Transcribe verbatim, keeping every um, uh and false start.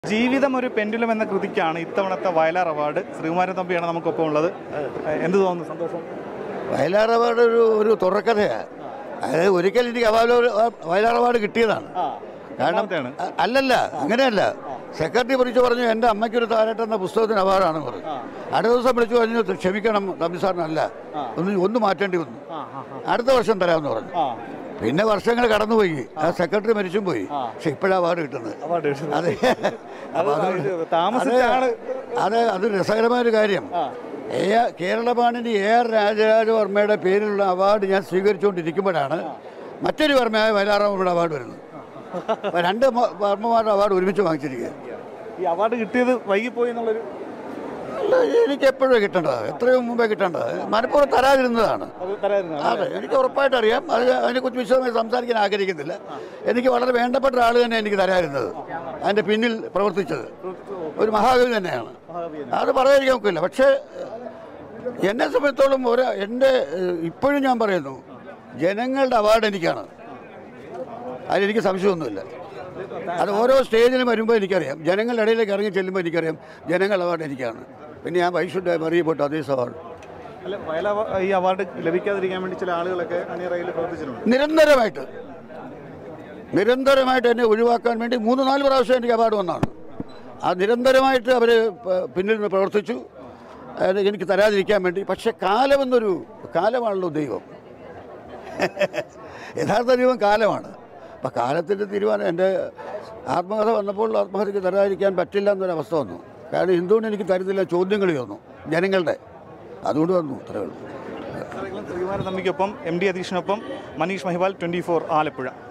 ജീവിതം ഒരു പെൻഡുലം എന്ന കൃതിക്കാണ് ഇത്തവണത്തെ വയലാർ അവാർഡ്. ശ്രീകുമാരൻ തമ്പിയാണ് നമുക്കൊപ്പം ഉള്ളത്. എന്ത് തോന്നുന്നു? സന്തോഷം. വയലാർ അവാർഡ് ഒരു ഒരു തുറക്കഥയാണ്. അതായത് ഒരിക്കൽ എനിക്ക് അവാർഡ് വയലാർ അവാർഡ് കിട്ടിയതാണ്. കാരണം അല്ലല്ല, അങ്ങനെയല്ല. സെക്രട്ടറി വിളിച്ചു പറഞ്ഞു എൻ്റെ അമ്മയ്ക്കൊരു താരാട്ട് എന്ന പുസ്തകത്തിന് അവാർഡാണെന്ന് പറഞ്ഞു. അടുത്ത ദിവസം വിളിച്ചു പറഞ്ഞു ക്ഷമിക്കണം തമ്പി സാറിനല്ല, ഒന്ന് ഒന്ന് മാറ്റേണ്ടി വന്നു, അടുത്ത വർഷം തരാമെന്ന് പറഞ്ഞു. പിന്നെ വർഷങ്ങൾ കടന്നുപോയി, ആ സെക്രട്ടറി മരിച്ചും പോയി. പക്ഷെ ഇപ്പോഴാണ് അവാർഡ് കിട്ടുന്നത്. അതെ അതെ അത് രസകരമായൊരു കാര്യം. എ കേരളപാണിനി എ ആർ രാജരാജവർമ്മയുടെ പേരിലുള്ള അവാർഡ് ഞാൻ സ്വീകരിച്ചുകൊണ്ടിരിക്കുമ്പോഴാണ് മറ്റൊരു വർമ്മയായ വയലാറാമ്മയുടെ അവാർഡ് വരുന്നത്. രണ്ട് വർമ്മമാരുടെ അവാർഡ് ഒരുമിച്ച് വാങ്ങിച്ചിരിക്കുക. ഈ അവാർഡ് കിട്ടിയത് വൈകിപ്പോയി എന്നുള്ളൊരു എനിക്ക് എപ്പോഴും കിട്ടേണ്ടത്, എത്രയോ മുമ്പേ കിട്ടേണ്ടത്. മനഃപൂർവ്വം തരാതിരുന്നതാണ്. അതെ, എനിക്ക് ഉറപ്പായിട്ട് അറിയാം. അത് അതിനെക്കുറിച്ച് വിശദമായി സംസാരിക്കാൻ ആഗ്രഹിക്കുന്നില്ല. എനിക്ക് വളരെ വേണ്ടപ്പെട്ട ആൾ തന്നെ എനിക്ക് തരാതിരുന്നത്, അതിൻ്റെ പിന്നിൽ പ്രവർത്തിച്ചത് ഒരു മഹാകവി തന്നെയാണ്. അത് പറയാതിരിക്കാൻ ഒക്കില്ല. പക്ഷേ എന്നെ സംബന്ധിച്ചോളം ഒരു എൻ്റെ ഇപ്പോഴും ഞാൻ പറയുന്നു, ജനങ്ങളുടെ അവാർഡ് എനിക്കാണ്. അതിലെനിക്ക് സംശയമൊന്നുമില്ല. അത് ഓരോ സ്റ്റേജിലും വരുമ്പോൾ എനിക്കറിയാം, ജനങ്ങളുടെ ഇടയിലേക്ക് ഇറങ്ങി ചെല്ലുമ്പോൾ എനിക്കറിയാം ജനങ്ങളുടെ അവാർഡ് എനിക്കാണ്. പിന്നെ ഞാൻ വൈ ഷുഡ് ഹാവ് അറിയപ്പെട്ടു അതേ അവാർഡ്. അല്ല, വയലാർ ഈ അവാർഡ് ലഭിക്കാതിരിക്കാൻ വേണ്ടി ചില ആളുകളൊക്കെ അണിയറയിൽ പ്രവർത്തിച്ചിട്ടുണ്ട്. നിരന്തരമായിട്ട് നിരന്തരമായിട്ട് എന്നെ ഒഴിവാക്കാൻ വേണ്ടി മൂന്ന് നാല് പ്രാവശ്യം എനിക്ക് അവാർഡ് വന്നതാണ്. ആ നിരന്തരമായിട്ട് അവർ പിന്നിൽ നിന്ന് പ്രവർത്തിച്ചു എനിക്ക് തരാതിരിക്കാൻ വേണ്ടി. പക്ഷെ കാലമെന്നൊരു കാലമാണല്ലോ ദൈവം. യഥാർത്ഥ ദൈവം കാലമാണ്. അപ്പം കാലത്തിൻ്റെ തീരുമാനം എൻ്റെ ആത്മകഥ വന്നപ്പോൾ ആത്മകഥയ്ക്ക് തരാതിരിക്കാൻ പറ്റില്ല എന്നൊരവസ്ഥ വന്നു. കാരണം എന്തുകൊണ്ട് എനിക്ക് തരുന്നില്ല ചോദ്യങ്ങൾ വന്നു ജനങ്ങളുടെ, അതുകൊണ്ട് വന്നു. അത്രയേ ഉള്ളൂ. ശ്രീകുമാരൻ തമ്പിക്കൊപ്പം എം ഡി അധീഷിനൊപ്പം മനീഷ് മഹിവാൽ, ട്വൻറ്റി ഫോർ ആലപ്പുഴ.